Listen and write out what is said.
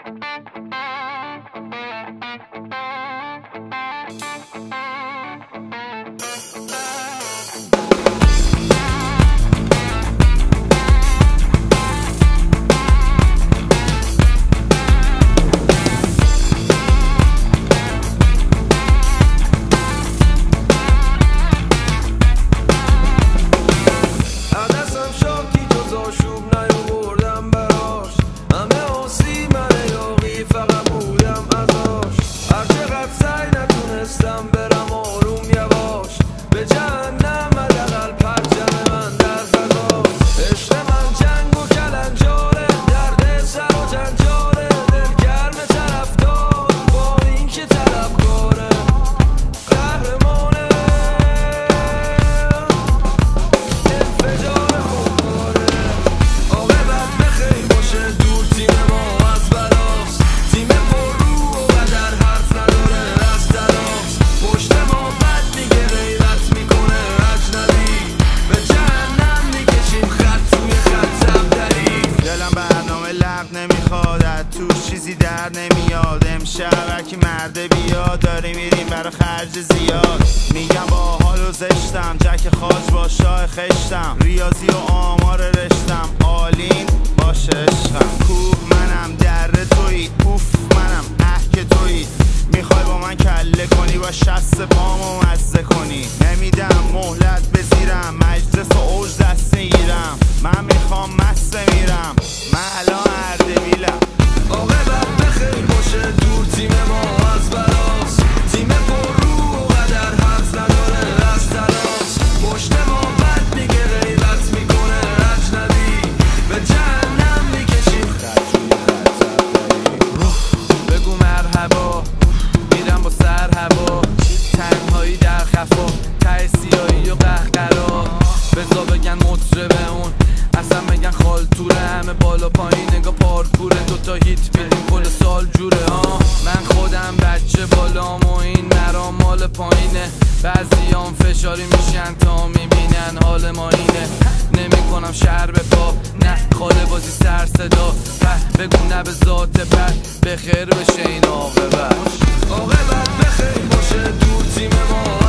توش چیزی در نمیاد. امشب هرکی مرده بیاد داری میریم برا خرج زیاد. میگم با حال و زشتم جک خاج با شاه خشتم. ریاضی و آمار رشتم آلین باشه عشقم. کوه منم دره تویی اوف منم احک تویی. میخوای با من کله کنی با شست پامو مزه کنی. نمیدم مهلت بزیرم مجلس و اوج دست میگیرم. من میخوام مسته میرم من الان اردبیلم. عاقبت بخیر باشه دور تیم ما از بلاس. تیم پر رو و قدر حرف نداره از تلاس. پشت ما بد میگه غیرت میکنه اجنبی. به جهنم میکشیم بگو مرحبا میرم با سر هوا. تنهایی در خفا ته سیاهی و قهقرا. بزا بگن مطربه اون اصلا بگن خالتوره. همه بالا پایین نگاه پارکوره. دوتا هیت بیدیم کل سال جوره من خودم بچه بالام و این مرام مال پایینه. بعضیام فشاری میشن تا میبینن حال ما اینه. نمی کنم شهر به پا نه خاله بازی سر صدا. بگو نه به ذات بد بخیر بشه این عاقبت. عاقبت بخیر باشه دور تیم ما